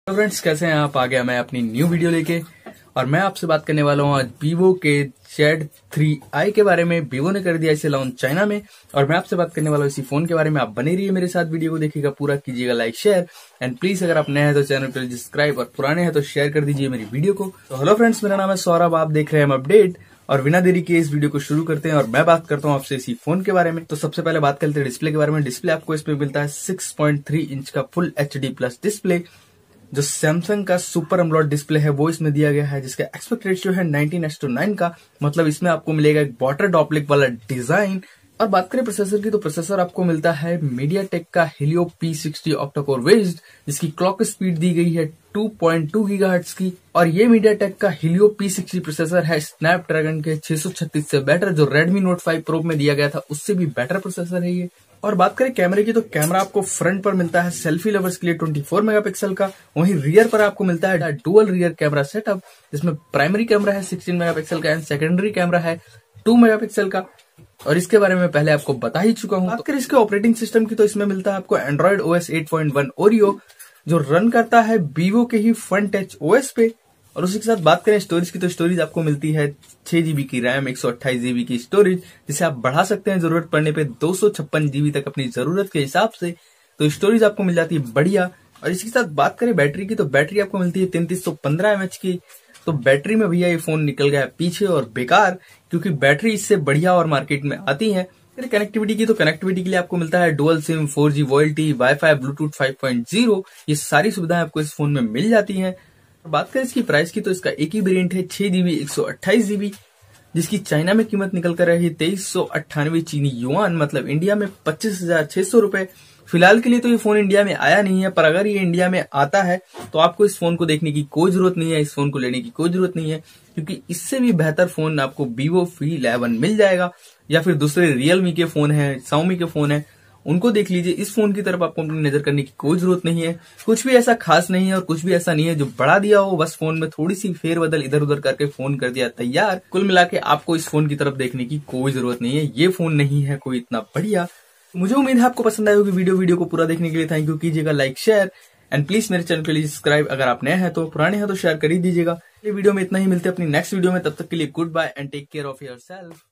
तो फ्रेंड्स, कैसे हैं आप? आ गया मैं अपनी न्यू वीडियो लेके और मैं आपसे बात करने वाला हूँ आज वीवो के z3i के बारे में। वीवो ने कर दिया इसे लॉन्च चाइना में और मैं आपसे बात करने वाला हूँ इसी फोन के बारे में। आप बने रहिए मेरे साथ, वीडियो को देखिएगा पूरा, कीजिएगा लाइक शेयर एंड प्लीज अगर आप नए हैं तो चैनल पर सब्सक्राइब और पुराने हैं तो शेयर कर दीजिए मेरी वीडियो को। तो हेलो फ्रेंड्स, मेरा नाम है सौरभ, आप देख रहे हैं अपडेट और बिना देरी के इस वीडियो को शुरू करते हैं और मैं बात करता हूँ आपसे इसी फोन के बारे में। तो सबसे पहले बात करते हैं डिस्प्ले के बारे में। डिस्प्ले आपको इसमें मिलता है 6.3 इंच का फुल HD प्लस डिस्प्ले। जो सैमसंग का सुपर एमोलेड डिस्प्ले है वो इसमें दिया गया है, जिसका एस्पेक्ट रेशियो है 19:9 का। मतलब इसमें आपको मिलेगा एक वाटर ड्रॉपलेट वाला डिजाइन। और बात करें प्रोसेसर की, तो प्रोसेसर आपको मिलता है मीडियाटेक का Helio P60 ऑक्टा-कोर बेस्ड, जिसकी क्लॉक स्पीड दी गई है 2.2 गीगाहर्ट्ज की। और ये मीडियाटेक का Helio P60 प्रोसेसर है स्नैपड्रैगन के 636 से बेटर, जो Redmi Note 5 Pro में दिया गया था उससे भी बेटर प्रोसेसर है ये। और बात करें कैमरे की, तो कैमरा आपको फ्रंट पर मिलता है सेल्फी लवर्स के लिए 24 मेगापिक्सल का। वहीं रियर पर आपको मिलता है डुअल रियर कैमरा सेटअप, जिसमें प्राइमरी कैमरा है 16 मेगापिक्सल का एंड सेकेंडरी कैमरा है 2 मेगापिक्सल का। और इसके बारे में पहले आपको बता ही चुका हूं। बात करें इसके ऑपरेटिंग सिस्टम की, तो इसमें मिलता है आपको Android OS 8.1 ओरियो, जो रन करता है वीवो के ही फ्रंट टच OS पे। और उसी के साथ बात करें स्टोरेज की, तो स्टोरेज आपको मिलती है 6GB की रैम, 128GB की स्टोरेज, जिसे आप बढ़ा सकते हैं जरूरत पड़ने पे 256GB तक अपनी जरूरत के हिसाब से। तो स्टोरेज आपको मिल जाती है बढ़िया। और इसके साथ बात करें बैटरी की, तो बैटरी आपको मिलती है 3315 mAh की। तो बैटरी में भैया ये फोन निकल गया पीछे और बेकार, क्योंकि बैटरी इससे बढ़िया और मार्केट में आती है। फिर कनेक्टिविटी की, तो कनेक्टिविटी के लिए आपको मिलता है dual SIM, 4G VoLTE, wifi, bluetooth 5.0। ये सारी सुविधाएं आपको इस फोन में मिल जाती हैं। बात करें इसकी प्राइस की, तो इसका एक ही वेरिएंट है 6GB 128GB, जिसकी चाइना में कीमत निकल कर रही है 2398 चीनी युआन, मतलब इंडिया में 25,600 रुपए। फिलहाल के लिए तो ये फोन इंडिया में आया नहीं है, पर अगर ये इंडिया में आता है तो आपको इस फोन को देखने की कोई जरूरत नहीं है, इस फोन को लेने की कोई जरूरत नहीं है, क्योंकि इससे भी बेहतर फोन आपको Vivo V11 मिल जाएगा, या फिर दूसरे रियलमी के फोन है, Xiaomi के फोन है, उनको देख लीजिए। इस फोन की तरफ आपको अपनी नजर करने की कोई जरूरत नहीं है। कुछ भी ऐसा खास नहीं है और कुछ भी ऐसा नहीं है जो बढ़ा दिया हो, बस फोन में थोड़ी सी फेरबदल इधर उधर करके फोन कर दिया तैयार। कुल मिला के आपको इस फोन की तरफ देखने की कोई जरूरत नहीं है। ये फोन नहीं है कोई इतना बढ़िया। मुझे उम्मीद है आपको पसंद आई होगी वीडियो को पूरा देखने के लिए थैंक यू। कीजिएगा लाइक शेयर एंड प्लीज मेरे चैनल के लिए सब्सक्राइब। अगर आप नए हैं तो, पुराने हैं तो शेयर कर ही दीजिएगा। ये वीडियो में इतना ही, मिलते हैं अपनी नेक्स्ट वीडियो में। तब तक के लिए goodbye and take care of yourself.